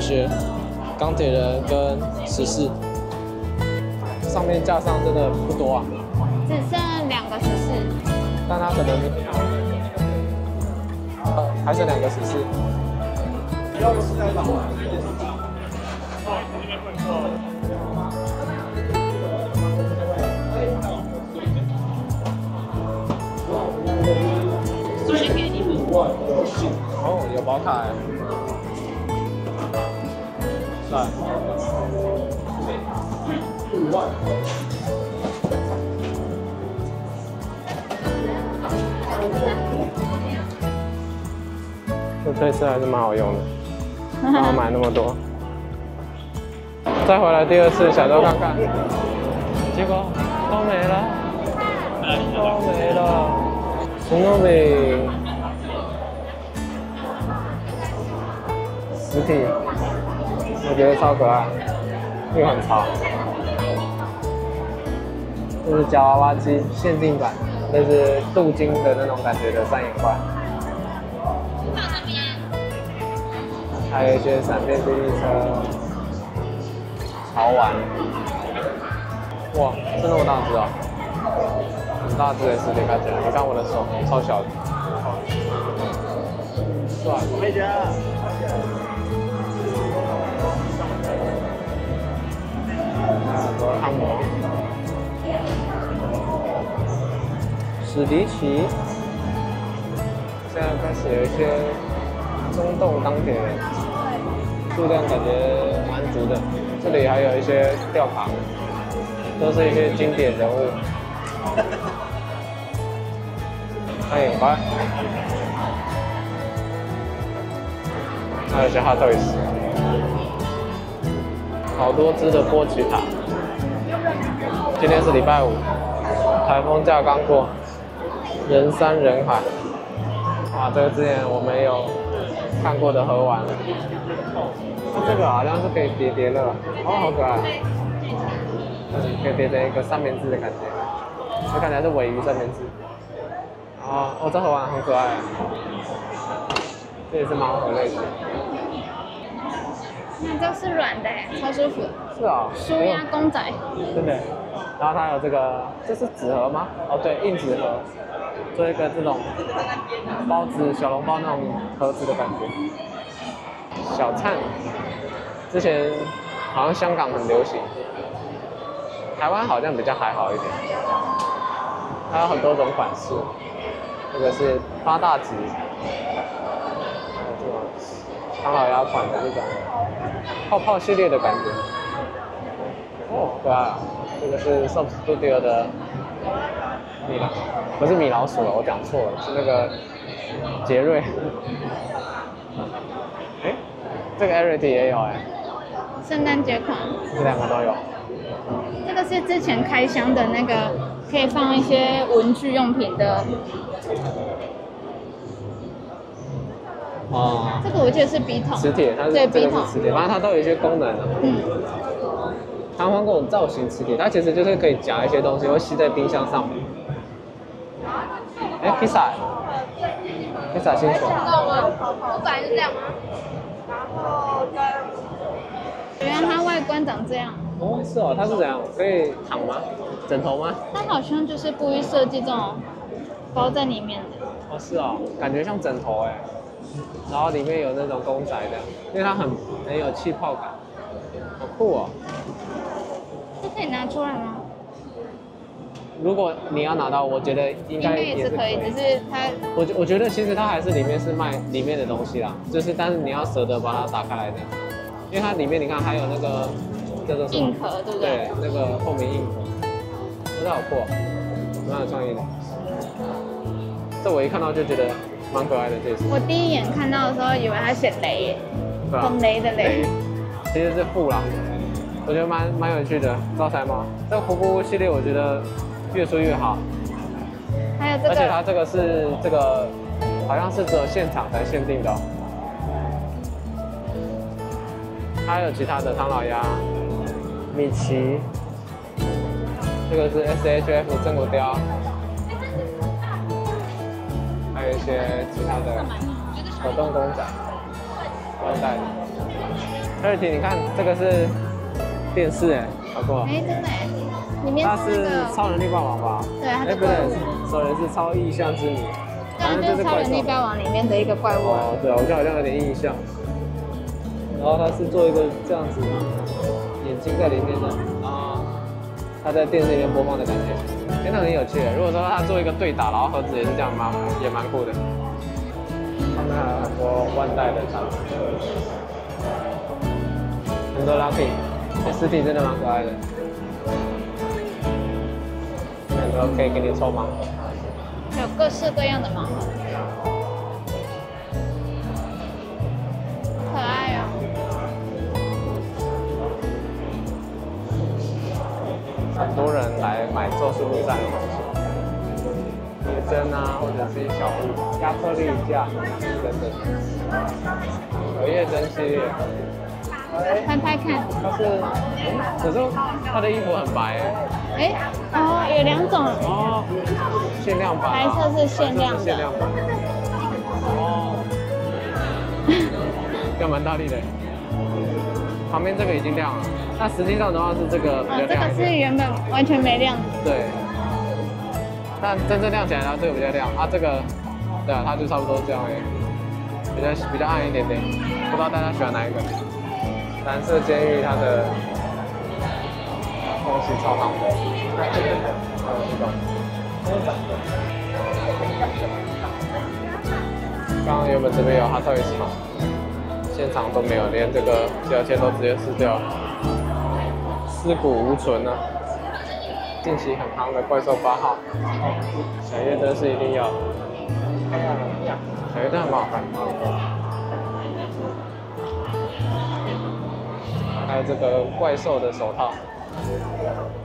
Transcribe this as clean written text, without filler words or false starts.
雪、钢铁人跟14。上面架上真的不多啊， 只剩2个14， 但它可能还剩2个14。 先给你们。 哦，有宝卡哎，帅。这推车还是蛮好用的，然后买那么多。再回来第2次想多看看，结果都没了，都没了。史诺比实体，我觉得超可爱，又很潮。这是夹娃娃机限定版，那是镀金的那种感觉的3眼怪。还有一些闪电霹雳车、潮玩，哇，是那么大只啊！很大只的实体看起来，你看我的手超小的，帅！美姐，很多汤姆、史迪奇，现在开始有一些中洞钢铁人。数量感觉蛮足的，这里还有一些吊卡，都是一些经典人物。3眼怪，还有一些哈特伊斯，好多只的波奇塔。今天是礼拜5，台风假刚过，人山人海。哇，这个之前我没有看过的盒玩。这个好像是可以叠乐，哦，好可爱，可以叠成一个3明治的感觉，这看起来是尾鱼3明治。哦，这盒玩很可爱，这也是盲盒类型。 那这是软的，超舒服。 是啊， 舒压公仔。 真的。然后它有这个，这是纸盒吗？哦，对，硬纸盒，做一个这种包子小笼包那种盒子的感觉。小灿，之前好像香港很流行，台湾好像比较还好一点。它有很多种款式，这个是8大吉，还有这种唐老鸭款的这种泡泡系列的感觉。哦，对啊，这个是 Soap Studio 的米老，不是米老鼠了，我讲错了，是那个杰瑞。这个 Arity 也有哎， 圣诞节款， 这2个都有。 这个是之前开箱的那个，可以放一些文具用品的。 哦。 这个我记得是笔筒。 磁铁，它是对， 这个笔筒。 是磁铁，反正它都有一些功能的。弹簧这种造型磁铁，它其实就是可以夹一些东西，会吸在冰箱上面。哎，披萨新手。 不本来是这样吗？然后原来它外观长这样。 哦，是哦，它是怎样？可以躺吗？枕头吗？ 它好像就是故意设计这种包在里面的。 哦，是哦，感觉像枕头哎。然后里面有那种公仔的，因为它很有气泡感，好酷哦。 这可以拿出来吗？ 如果你要拿到，我觉得应该也是可以，只是它…… 我觉得其实它还是里面是卖里面的东西啦，就是但是你要舍得把它打开来的，因为它里面你看还有那个叫做什么硬壳，对不对？ 对，那个透明硬壳，真的好酷哦，蛮有创意的。这我一看到就觉得蛮可爱的这一次。 我第一眼看到的时候以为它写雷耶，很雷的雷， 其实是富啦，我觉得蛮有趣的招财猫。这个胡布系列我觉得越出越好， 还有这个， 而且它这个是这个好像是只有现场才限定的哦。还有其他的唐老鸭、米奇，这个是 SHF 真骨雕，还有一些其他的手动公仔。 万代的。Charity， 你看这个是电视哎，好酷啊！ 哎，真的哎，里面它是是那个， 超能力霸王吧？ 对，它的不对怪物，， 首人是超异象之谜。 对，就是超人力霸王里面的一个怪物啊。 哦，对，我好像有点印象。然后它是做一个这样子，眼睛在里面的啊，它在电视里面播放的感觉，真的很有趣。如果说它做一个对打，然后盒子也是这样也蛮酷的。他们还有很多万代的产品，很多 Lucky， 实体真的蛮可爱的，很多可以给你抽盲盒。 有各式各样的盲盒，可爱哦。 很多人来买咒术回战的东西，野针啊，或者是一些小物、亚克力架等等。荷叶针系列， 拍拍看， 可是他的衣服很白哎，哦，有2种， 哦，限量版、 白色是限量的， 限量版。哦，要蛮大力的。旁边这个已经亮了，那实际上的话是这个比较这个亮一点。 是原本完全没亮的。 对，但真正亮起来，它这个比较亮啊，这个，对啊，它就差不多这样而已，比较暗一点点。不知道大家喜欢哪一个？蓝色监狱它的东西超好的，刚刚原本这边有哈特伊斯嘛，现场都没有，连这个标签都直接撕掉，尸骨无存啊。近期很夯的怪兽8号，小夜灯是一定要的，小夜灯很好看。还有这个怪兽的手套，